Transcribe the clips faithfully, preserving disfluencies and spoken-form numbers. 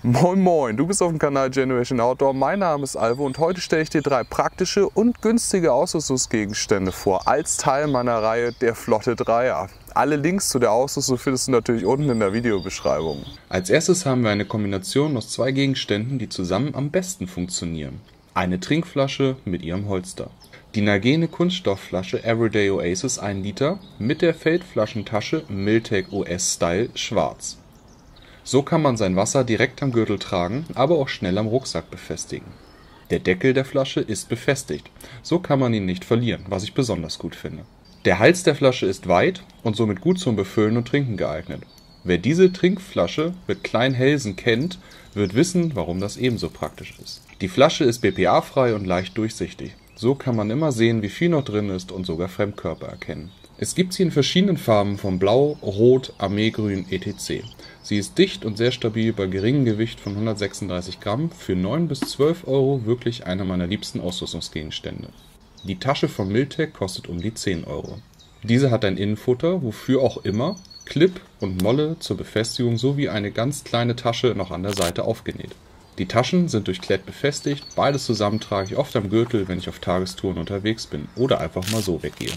Moin Moin, du bist auf dem Kanal Generation Outdoor. Mein Name ist Alvo und heute stelle ich dir drei praktische und günstige Ausrüstungsgegenstände vor, als Teil meiner Reihe der Flotte Dreier. Alle Links zu der Ausrüstung findest du natürlich unten in der Videobeschreibung. Als erstes haben wir eine Kombination aus zwei Gegenständen, die zusammen am besten funktionieren. Eine Trinkflasche mit ihrem Holster. Die Nagene Kunststoffflasche Everyday Oasis ein Liter mit der Feldflaschentasche Miltec O S Style schwarz. So kann man sein Wasser direkt am Gürtel tragen, aber auch schnell am Rucksack befestigen. Der Deckel der Flasche ist befestigt, so kann man ihn nicht verlieren, was ich besonders gut finde. Der Hals der Flasche ist weit und somit gut zum Befüllen und Trinken geeignet. Wer diese Trinkflasche mit kleinen Hälsen kennt, wird wissen, warum das ebenso praktisch ist. Die Flasche ist B P A-frei und leicht durchsichtig. So kann man immer sehen, wie viel noch drin ist und sogar Fremdkörper erkennen. Es gibt sie in verschiedenen Farben von Blau, Rot, Armeegrün et cetera. Sie ist dicht und sehr stabil bei geringem Gewicht von hundertsechsunddreißig Gramm, für neun bis zwölf Euro wirklich einer meiner liebsten Ausrüstungsgegenstände. Die Tasche von Miltec kostet um die zehn Euro. Diese hat ein Innenfutter, wofür auch immer, Clip und Molle zur Befestigung sowie eine ganz kleine Tasche noch an der Seite aufgenäht. Die Taschen sind durch Klett befestigt, beides zusammen trage ich oft am Gürtel, wenn ich auf Tagestouren unterwegs bin oder einfach mal so weggehe.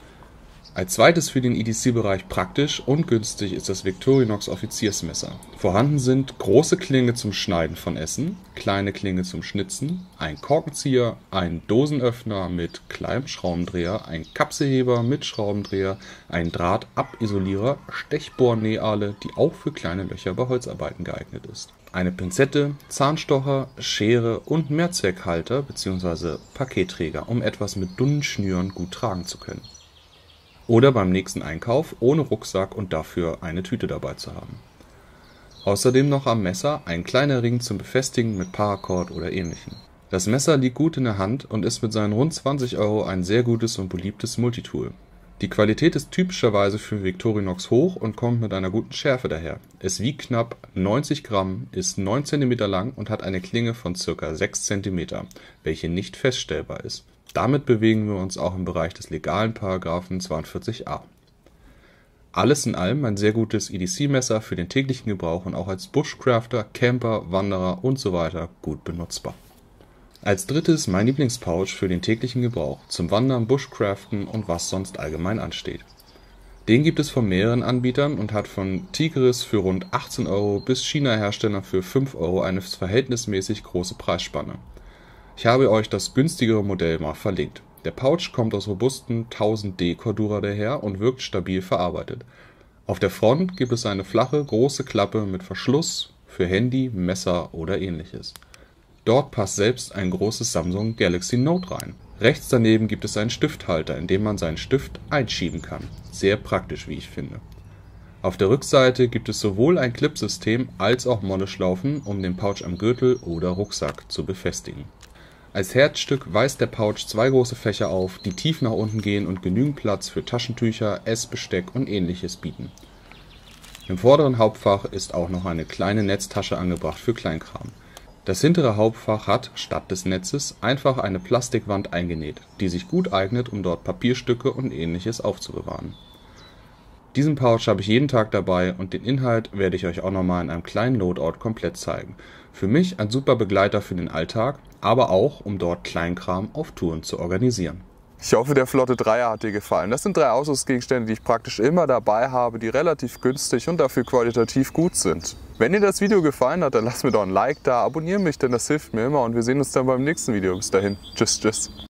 Als zweites für den E D C-Bereich praktisch und günstig ist das Victorinox Offiziersmesser. Vorhanden sind große Klinge zum Schneiden von Essen, kleine Klinge zum Schnitzen, ein Korkenzieher, ein Dosenöffner mit kleinem Schraubendreher, ein Kapselheber mit Schraubendreher, ein Drahtabilisolierer, Stechbohrnähale, die auch für kleine Löcher bei Holzarbeiten geeignet ist, eine Pinzette, Zahnstocher, Schere und Mehrzweckhalter bzw. Paketträger, um etwas mit dünnen Schnüren gut tragen zu können. Oder beim nächsten Einkauf ohne Rucksack und dafür eine Tüte dabei zu haben. Außerdem noch am Messer ein kleiner Ring zum Befestigen mit Paracord oder ähnlichem. Das Messer liegt gut in der Hand und ist mit seinen rund zwanzig Euro ein sehr gutes und beliebtes Multitool. Die Qualität ist typischerweise für Victorinox hoch und kommt mit einer guten Schärfe daher. Es wiegt knapp neunzig Gramm, ist neun Zentimeter lang und hat eine Klinge von ca. sechs Zentimeter, welche nicht feststellbar ist. Damit bewegen wir uns auch im Bereich des legalen Paragraphen zweiundvierzig a. Alles in allem ein sehr gutes E D C-Messer für den täglichen Gebrauch und auch als Bushcrafter, Camper, Wanderer und so weiter gut benutzbar. Als drittes mein Lieblingspouch für den täglichen Gebrauch, zum Wandern, Bushcraften und was sonst allgemein ansteht. Den gibt es von mehreren Anbietern und hat von Tigris für rund achtzehn Euro bis China-Hersteller für fünf Euro eine verhältnismäßig große Preisspanne. Ich habe euch das günstigere Modell mal verlinkt. Der Pouch kommt aus robusten tausend D Cordura daher und wirkt stabil verarbeitet. Auf der Front gibt es eine flache, große Klappe mit Verschluss für Handy, Messer oder ähnliches. Dort passt selbst ein großes Samsung Galaxy Note rein. Rechts daneben gibt es einen Stifthalter, in dem man seinen Stift einschieben kann. Sehr praktisch, wie ich finde. Auf der Rückseite gibt es sowohl ein Clipsystem als auch Molleschlaufen, um den Pouch am Gürtel oder Rucksack zu befestigen. Als Herzstück weist der Pouch zwei große Fächer auf, die tief nach unten gehen und genügend Platz für Taschentücher, Essbesteck und ähnliches bieten. Im vorderen Hauptfach ist auch noch eine kleine Netztasche angebracht für Kleinkram. Das hintere Hauptfach hat, statt des Netzes, einfach eine Plastikwand eingenäht, die sich gut eignet, um dort Papierstücke und ähnliches aufzubewahren. Diesen Pouch habe ich jeden Tag dabei und den Inhalt werde ich euch auch nochmal in einem kleinen Loadout komplett zeigen. Für mich ein super Begleiter für den Alltag, aber auch, um dort Kleinkram auf Touren zu organisieren. Ich hoffe, der Flotte Dreier hat dir gefallen. Das sind drei Ausrüstungsgegenstände, die ich praktisch immer dabei habe, die relativ günstig und dafür qualitativ gut sind. Wenn dir das Video gefallen hat, dann lass mir doch ein Like da, abonniere mich, denn das hilft mir immer und wir sehen uns dann beim nächsten Video. Bis dahin, tschüss, tschüss.